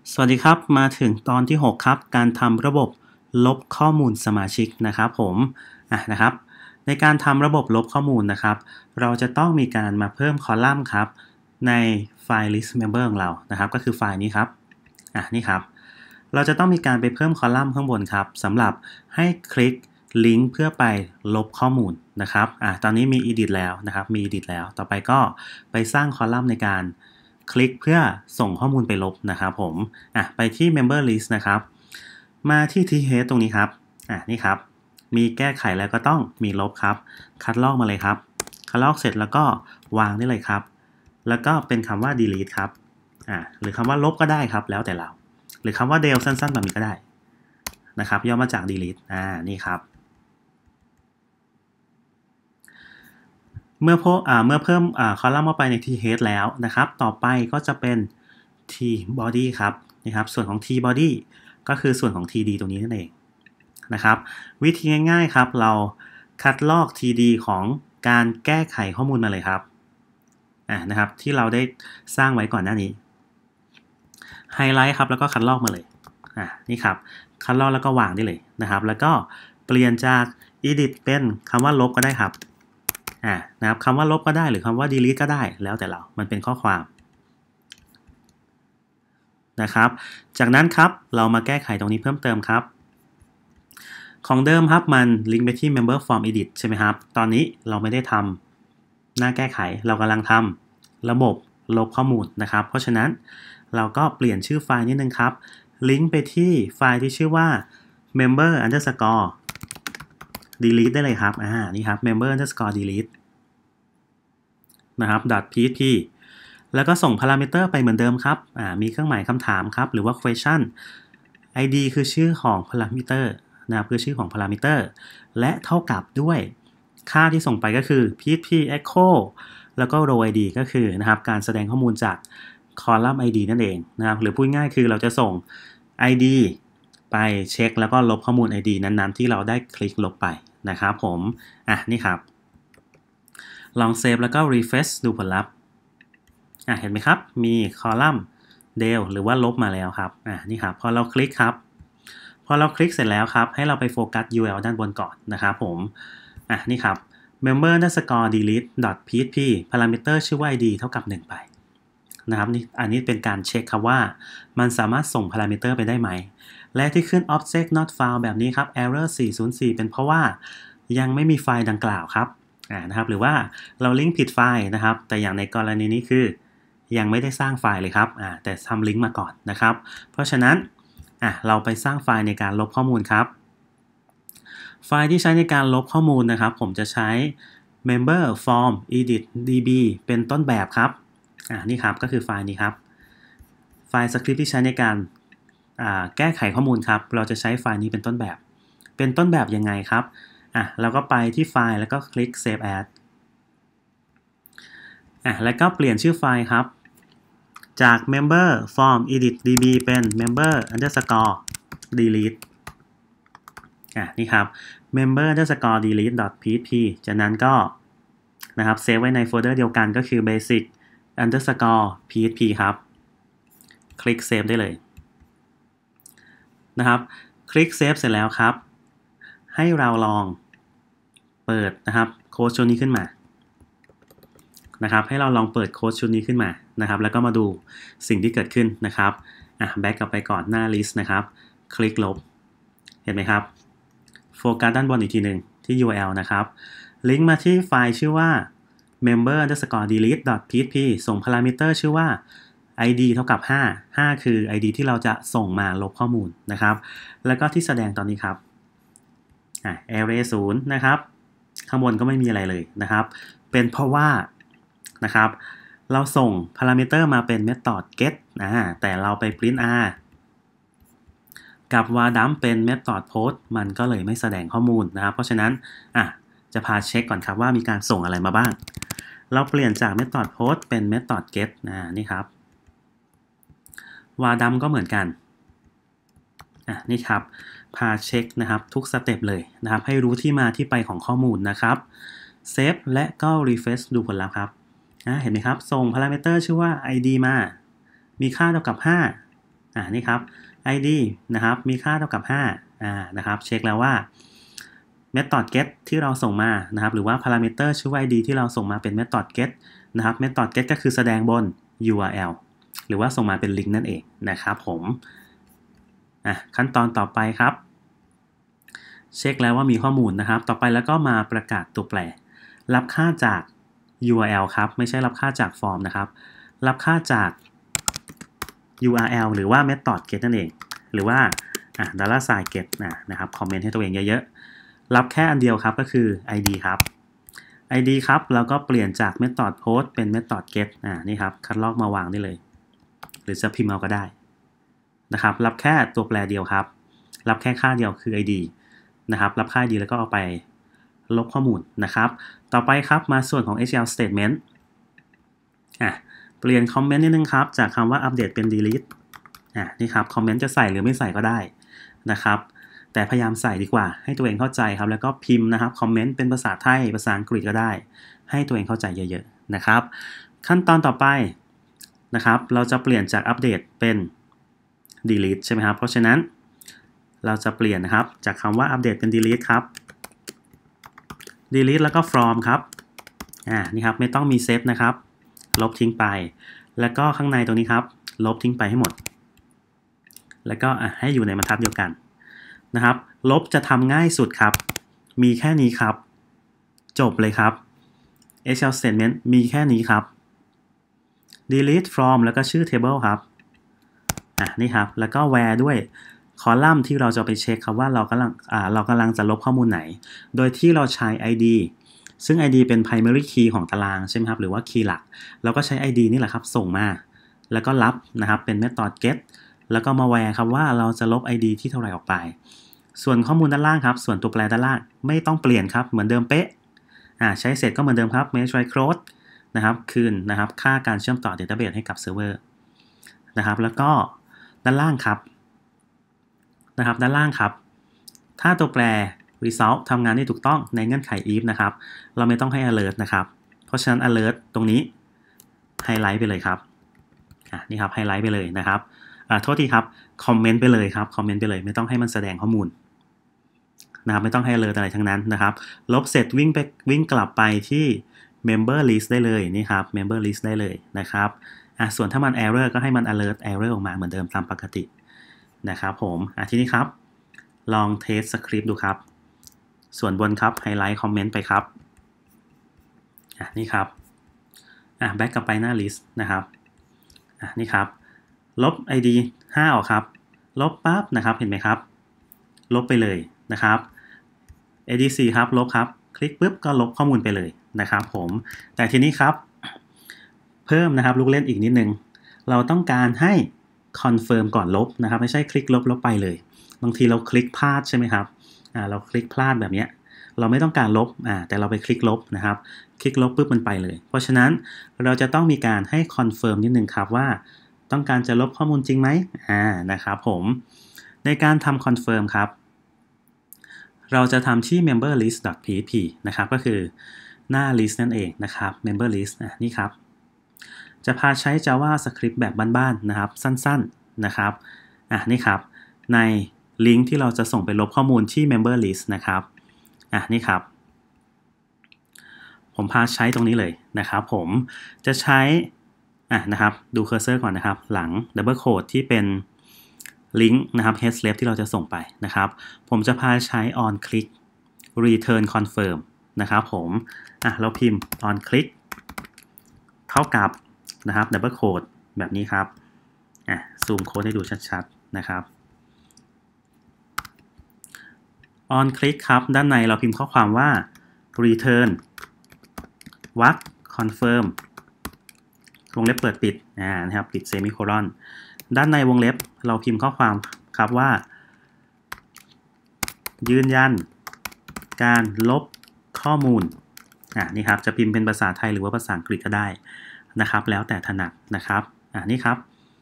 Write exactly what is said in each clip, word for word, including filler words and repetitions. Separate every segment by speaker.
Speaker 1: สวัสดีครับมาถึงตอนที่หกครับการทำระบบลบข้อมูลสมาชิกนะครับผมอ่ะนะครับในการทำระบบลบข้อมูลนะครับเราจะต้องมีการมาเพิ่มคอลัมน์ครับในไฟล์ list member ของเรานะครับก็คือไฟล์นี้ครับอ่ะนี่ครับเราจะต้องมีการไปเพิ่มคอลัมน์ข้างบนครับสำหรับให้คลิกลิงก์เพื่อไปลบข้อมูลนะครับอ่ะตอนนี้มี edit แล้วนะครับมี edit แล้วต่อไปก็ไปสร้างคอลัมน์ในการคลิกเพื่อส่งข้อมูลไปลบนะครับผมอ่ะไปที่ member list นะครับมาที่ th ตรงนี้ครับอ่ะนี่ครับมีแก้ไขแล้วก็ต้องมีลบครับคัดลอกมาเลยครับคัดลอกเสร็จแล้วก็วางได้เลยครับแล้วก็เป็นคำว่า delete ครับอ่ะหรือคำว่าลบก็ได้ครับแล้วแต่เราหรือคำว่า del สั้นๆแบบนี้ก็ได้นะครับย่อมาจาก delete อ่านี่ครับเมื่อพวกอ่าเมื่อเพิ่มอ่าคอลัมน์เข้าไปใน th แล้วนะครับต่อไปก็จะเป็น t body ครับนะครับส่วนของ t body ก็คือส่วนของ td ตรงนี้นั่นเองนะครับวิธีง่ายๆครับเราคัดลอก td ของการแก้ไขข้อมูลมาเลยครับอ่านะครับที่เราได้สร้างไว้ก่อนหน้านี้ไฮไลท์ครับแล้วก็คัดลอกมาเลยอ่านี่ครับคัดลอกแล้วก็วางได้เลยนะครับแล้วก็เปลี่ยนจาก edit เป็นคำว่าลบก็ได้ครับอ่านะครับคำว่าลบก็ได้หรือคำว่า delete ก็ได้แล้วแต่เรามันเป็นข้อความนะครับจากนั้นครับเรามาแก้ไขตรงนี้เพิ่มเติมครับของเดิมครับมันลิงก์ไปที่ member form edit ใช่ไหมครับตอนนี้เราไม่ได้ทำหน้าแก้ไขเรากำลังทำระบบลบข้อมูลนะครับเพราะฉะนั้นเราก็เปลี่ยนชื่อไฟล์นิดนึงครับลิงก์ไปที่ไฟล์ที่ชื่อว่า member underscore delete ได้เลยครับอ่านี่ครับ member underscore delete นะครับ .php แล้วก็ส่งพารามิเตอร์ไปเหมือนเดิมครับอ่ามีเครื่องหมายคำถามครับหรือว่า question ไอ ดี คือชื่อของพารามิเตอร์นะครับคือชื่อของพารามิเตอร์และเท่ากับด้วยค่าที่ส่งไปก็คือ php echo แล้วก็ row ไอ ดี ก็คือนะครับการแสดงข้อมูลจากคอลัมน์ ไอ ดี นั่นเองนะครับหรือพูดง่ายคือเราจะส่ง ไอ ดี ไปเช็คแล้วก็ลบข้อมูล ไอ ดี นั้นๆที่เราได้คลิกลบไปนะครับผมอ่ะนี่ครับลองเซฟแล้วก็ refresh ดูผลลัพธ์อ่ะเห็นไหมครับมีคอลัมน์ del หรือว่าลบมาแล้วครับอ่ะนี่ครับพอเราคลิกครับพอเราคลิกเสร็จแล้วครับให้เราไปโฟกัส ยู แอล ด้านบนก่อนนะครับผมอ่ะนี่ครับ member underscore delete php พารามิเตอร์ชื่อว่า ไอ ดี เท่ากับหนึ่งไปนะครับนี่อันนี้เป็นการเช็คครับว่ามันสามารถส่งพารามิเตอร์ไปได้ไหมและที่ขึ้น object not found แบบนี้ครับ error สี่ศูนย์สี่เป็นเพราะว่ายังไม่มีไฟล์ดังกล่าวครับอ่านะครับหรือว่าเราลิงก์ผิดไฟล์นะครับแต่อย่างในกรณีนี้คือยังไม่ได้สร้างไฟล์เลยครับอ่าแต่ทำลิงก์มาก่อนนะครับเพราะฉะนั้นอ่ะเราไปสร้างไฟล์ในการลบข้อมูลครับไฟล์ที่ใช้ในการลบข้อมูลนะครับผมจะใช้ member form edit db เป็นต้นแบบครับอ่านี่ครับก็คือไฟล์นี้ครับไฟล์สคริปต์ที่ใช้ในการแก้ไขข้อมูลครับเราจะใช้ไฟล์นี้เป็นต้นแบบเป็นต้นแบบยังไงครับอ่ะเราก็ไปที่ไฟล์แล้วก็คลิก save as อ่ะแล้วก็เปลี่ยนชื่อไฟล์ครับจาก member form edit db เป็น member underscore delete อ่ะนี่ครับ member underscore delete php จากนั้นก็นะครับเซฟไว้ในโฟลเดอร์เดียวกันก็คือ basic underscore php ครับคลิกเซฟได้เลยนะครับคลิกเซฟเสร็จแล้วครับให้เราลองเปิดนะครับโค้ดชุดนี้ขึ้นมานะครับให้เราลองเปิดโค้ดชุดนี้ขึ้นมานะครับแล้วก็มาดูสิ่งที่เกิดขึ้นนะครับอ่ะแบ็กกลับไปก่อนหน้า list นะครับคลิกลบเห็นไหมครับโฟกัสด้านบนอีกทีหนึ่งที่ ยู แอล นะครับลิงก์มาที่ไฟล์ชื่อว่า member underscore delete php ส่งพารามิเตอร์ชื่อว่า ไอ ดี เท่ากับห้า ห้าคือ ไอ ดี ที่เราจะส่งมาลบข้อมูลนะครับแล้วก็ที่แสดงตอนนี้ครับอ่ะ array ศูนย์นะครับข้างบนก็ไม่มีอะไรเลยนะครับเป็นเพราะว่านะครับเราส่งพารามิเตอร์มาเป็น method get นะแต่เราไป print r กับ var dump เป็น method post มันก็เลยไม่แสดงข้อมูลนะครับเพราะฉะนั้นอ่ะจะพาเช็คก่อนครับว่ามีการส่งอะไรมาบ้างเราเปลี่ยนจาก method post เป็น method get นะนี่ครับ var dump ก็เหมือนกันอ่ะนี่ครับพาเช็คนะครับทุกสเต็ปเลยนะครับให้รู้ที่มาที่ไปของข้อมูลนะครับเซฟและก็ refresh ดูผลลัพธ์ครับเห็นไหมครับส่งพารามิเตอร์ชื่อว่า ไอ ดี มามีค่าเท่ากับห้าอ่านี่ครับ ไอ ดี นะครับมีค่าเท่ากับห้าอ่านะครับเช็คแล้วว่า method get ที่เราส่งมานะครับหรือว่า parameter ชื่อ ไอ ดี ที่เราส่งมาเป็น method get นะครับ method get ก็คือแสดงบน ยู อาร์ แอล หรือว่าส่งมาเป็นลิงก์นั่นเองนะครับผมอ่ะขั้นตอนต่อไปครับเช็คแล้วว่ามีข้อมูลนะครับต่อไปแล้วก็มาประกาศตัวแปรรับค่าจาก ยู อาร์ แอล ครับไม่ใช่รับค่าจากฟอร์มนะครับรับค่าจาก ยู อาร์ แอล หรือว่า method get นั่นเองหรือว่าอ่ะ dollar sign get นะนะครับคอมเมนต์ให้ตัวเองเยอะๆรับแค่อันเดียวครับก็คือ ไอ ดี ครับ ไอ ดี ครับแล้วก็เปลี่ยนจาก method post เป็น method get อ่านี่ครับคัดลอกมาวางได้เลยหรือจะพิมพ์เอาก็ได้นะครับรับแค่ตัวแปรเดียวครับรับแค่ค่าเดียวคือ ไอ ดี นะครับรับค่า ไอ ดี แล้วก็เอาไปลบข้อมูลนะครับต่อไปครับมาส่วนของ เอช ที แอล statement อ่ะเปลี่ยนคอมเมนต์นิดนึงครับจากคำว่า update เป็น delete อ่ะนี่ครับคอมเมนต์จะใส่หรือไม่ใส่ก็ได้นะครับแต่พยายามใส่ดีกว่าให้ตัวเองเข้าใจครับแล้วก็พิมพ์นะครับคอมเมนต์เป็นภาษาไทยภาษาอังกฤษก็ได้ให้ตัวเองเข้าใจเยอะๆนะครับขั้นตอนต่อไปนะครับเราจะเปลี่ยนจาก update เป็น delete ใช่ไหมครับเพราะฉะนั้นเราจะเปลี่ยนนะครับจากคำว่า update เป็น delete ครับ delete แล้วก็ from ครับอ่านี่ครับไม่ต้องมี set นะครับลบทิ้งไปแล้วก็ข้างในตรงนี้ครับลบทิ้งไปให้หมดแล้วก็ให้อยู่ในบรรทัดเดียวกันนะครับลบจะทำง่ายสุดครับมีแค่นี้ครับจบเลยครับ เอช ที แอล statement มีแค่นี้ครับ delete from แล้วก็ชื่อ table ครับอ่ะนี่ครับแล้วก็ where ด้วยคอลัมน์ที่เราจะไปเช็คครับว่าเรากำลังอ่าเรากำลังจะลบข้อมูลไหนโดยที่เราใช้ ไอ ดี ซึ่ง ไอ ดี เป็น primary key ของตารางใช่ไหมครับหรือว่า key หลักเราก็ใช้ ไอ ดี นี่แหละครับส่งมาแล้วก็รับนะครับเป็น method get แล้วก็มา where ครับว่าเราจะลบ ไอ ดี ที่เท่าไหร่ออกไปส่วนข้อมูลด้านล่างครับส่วนตัวแปรด้านล่างไม่ต้องเปลี่ยนครับเหมือนเดิมเป๊ะอ่าใช้เสร็จก็เหมือนเดิมครับ make try close นะครับคืนนะครับค่าการเชื่อมต่อ database ให้กับเซิร์ฟเวอร์นะครับแล้วก็ด้านล่างครับนะครับด้านล่างครับถ้าตัวแปร result ทำงานได้ถูกต้องในเงื่อนไข if นะครับเราไม่ต้องให้ alert นะครับเพราะฉะนั้น alert ตรงนี้ไฮไลท์ไปเลยครับอ่ะนี่ครับไฮไลท์ไปเลยนะครับอ่าโทษทีครับคอมเมนต์ไปเลยครับคอมเมนต์ไปเลยไม่ต้องให้มันแสดงข้อมูลนะครับไม่ต้องให้ alert อะไรทั้งนั้นนะครับลบเสร็จวิ่งไปวิ่งกลับไปที่ member list ได้เลยนี่ครับ member list ได้เลยนะครับอ่ะส่วนถ้ามัน error ก็ให้มัน alert error ออกมาเหมือนเดิมตามปกตินะครับผมอ่ะทีนี้ครับลองเทสสคริปต์ดูครับส่วนบนครับไฮไลท์คอมเมนต์ไปครับอ่ะนี่ครับอ่ะแบ็กกลับไปหน้า list นะครับอ่ะนี่ครับลบ ไอ ดี ห้าออกครับลบปั๊บนะครับเห็นไหมครับลบไปเลยนะครับ เอ ดี ซี ครับลบครับคลิกปุ๊บก็ลบข้อมูลไปเลยนะครับผมแต่ทีนี้ครับเพิ่มนะครับลูกเล่นอีกนิดนึงเราต้องการให้คอนเฟิร์มก่อนลบนะครับไม่ใช่คลิกลบลบไปเลยบางทีเราคลิกพลาดใช่ไหมครับอ่าเราคลิกพลาดแบบนี้เราไม่ต้องการลบอ่าแต่เราไปคลิกลบนะครับคลิกลบปุ๊บมันไปเลยเพราะฉะนั้นเราจะต้องมีการให้คอนเฟิร์มนิดนึงครับว่าต้องการจะลบข้อมูลจริงไหมอ่านะครับผมในการทำคอนเฟิร์มครับเราจะทำที่ member list php นะครับก็คือหน้า list นั่นเองนะครับ member list อ่ะนี่ครับจะพาใช้ JavaScript แบบบ้านๆนะครับสั้นๆนะครับอ่ะนี่ครับในลิงก์ที่เราจะส่งไปลบข้อมูลที่ member list นะครับอ่ะนี่ครับผมพาใช้ตรงนี้เลยนะครับผมจะใช้อ่ะนะครับดูเคอร์เซอร์ก่อนนะครับหลัง double quote ที่เป็นลิงก์นะครับ head slab ที่เราจะส่งไปนะครับผมจะพาใช้ on click return confirm นะครับผมอ่ะเราพิมพ์ on click เท่ากับนะครับ double quote แบบนี้ครับอ่ะซูมโค้ดให้ดูชัดๆนะครับ on click ครับด้านในเราพิมพ์ข้อความว่า return วรรค confirm วงเล็บเปิดปิดอ่านะครับปิดเซมิโคลอนด้านในวงเล็บเราพิมพ์ข้อความครับว่ายืนยันการลบข้อมูลอ่านี่ครับจะพิมพ์เป็นภาษาไทยหรือว่าภาษาอังกฤษก็ได้นะครับแล้วแต่ถนัดนะครับอ่านี่ครับ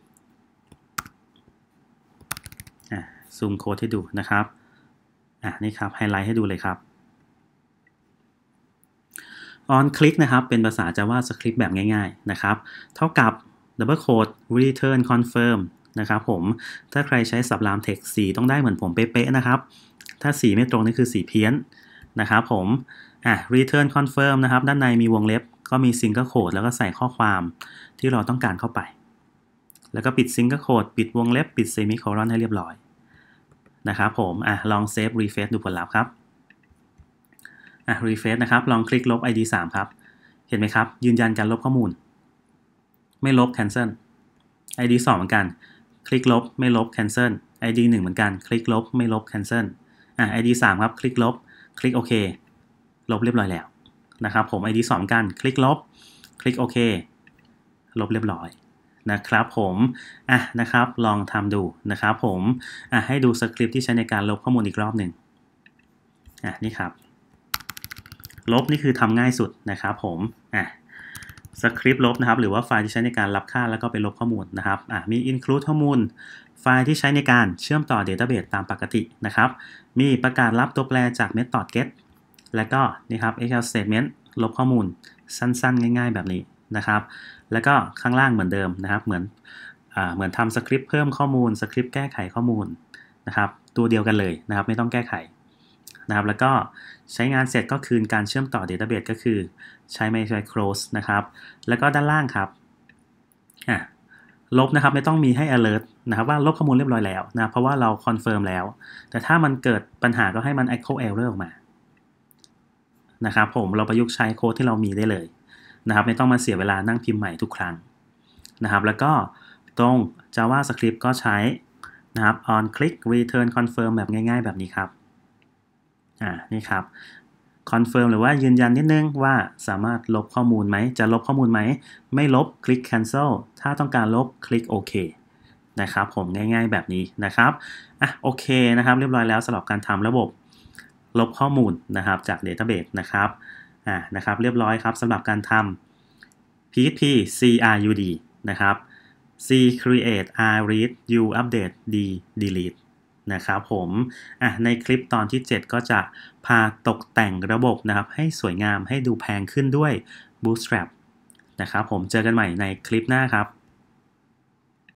Speaker 1: อ่าซูมโค้ดให้ดูนะครับอ่านี่ครับไฮไลท์ให้ดูเลยครับ on click นะครับเป็นภาษา JavaScript แบบง่ายๆนะครับเท่ากับ double quote return confirm นะครับผมถ้าใครใช้ Sublime Text สีต้องได้เหมือนผมเป๊ะๆนะครับถ้าสีไม่ตรงนี่คือสีเพี้ยนนะครับผมอ่ะ return confirm นะครับด้านในมีวงเล็บก็มี single quote แล้วก็ใส่ข้อความที่เราต้องการเข้าไปแล้วก็ปิด single quote ปิดวงเล็บปิด semicolon ให้เรียบร้อยนะครับผมอ่ะลอง save refresh ดูผลลัพธ์ครับอ่ะ refresh นะครับลองคลิกลบ ไอ ดี สามครับเห็นไหมครับยืนยันการลบข้อมูลไม่ลบ cancel ไอ ดี สองเหมือนกันคลิกลบไม่ลบ cancel ไอ ดี หนึ่งเหมือนกันคลิกลบไม่ลบ cancel อ่ะ ไอ ดี สามครับคลิกลบคลิกโอเคลบเรียบร้อยแล้วนะครับผม ไอ ดี สองกันคลิกลบคลิกโอเคลบเรียบร้อยนะครับผมอ่ะนะครับลองทำดูนะครับผมอ่ะให้ดูสคริปต์ที่ใช้ในการลบข้อมูลอีกรอบหนึ่งอ่ะนี่ครับลบนี่คือทำง่ายสุดนะครับผมอ่ะสคริปต์ลบนะครับหรือว่าไฟล์ที่ใช้ในการรับค่าแล้วก็ไปลบข้อมูลนะครับอ่ะมี include ข้อมูลไฟล์ที่ใช้ในการเชื่อมต่อ database ตามปกตินะครับมีประกาศรับตัวแปรจาก method get แล้วก็นี่ครับ เอ็กเซล statement ลบข้อมูลสั้นๆง่ายๆแบบนี้นะครับแล้วก็ข้างล่างเหมือนเดิมนะครับเหมือนอ่าเหมือนทำสคริปต์เพิ่มข้อมูลสคริปต์แก้ไขข้อมูลนะครับตัวเดียวกันเลยนะครับไม่ต้องแก้ไขนะครับแล้วก็ใช้งานเสร็จก็คืนการเชื่อมต่อ database ก็คือใช้ my close นะครับแล้วก็ด้านล่างครับอ่ะลบนะครับไม่ต้องมีให้ alert นะครับว่าลบข้อมูลเรียบร้อยแล้วนะเพราะว่าเรา confirm แล้วแต่ถ้ามันเกิดปัญหาก็ให้มัน echo error ออกมานะครับผมเราประยุกต์ใช้โค้ดที่เรามีได้เลยนะครับไม่ต้องมาเสียเวลานั่งพิมพ์ใหม่ทุกครั้งนะครับแล้วก็ตรง JavaScript ก็ใช้นะครับ on click return confirm แบบง่ายๆแบบนี้ครับอ่านี่ครับ confirm หรือว่ายืนยันนิดนึงว่าสามารถลบข้อมูลไหมจะลบข้อมูลไหมไม่ลบคลิก cancel ถ้าต้องการลบคลิกโอเคนะครับผมง่ายๆแบบนี้นะครับอ่ะโอเคนะครับเรียบร้อยแล้วสำหรับการทำระบบลบข้อมูลนะครับจาก database นะครับอ่านะครับเรียบร้อยครับสำหรับการทำ พี เอช พี ซี อาร์ ยู ดี นะครับ C create R read U update D delete นะครับผมอ่ะในคลิปตอนที่เจ็ดก็จะพาตกแต่งระบบนะครับให้สวยงามให้ดูแพงขึ้นด้วย Bootstrap นะครับผมเจอกันใหม่ในคลิปหน้าครับ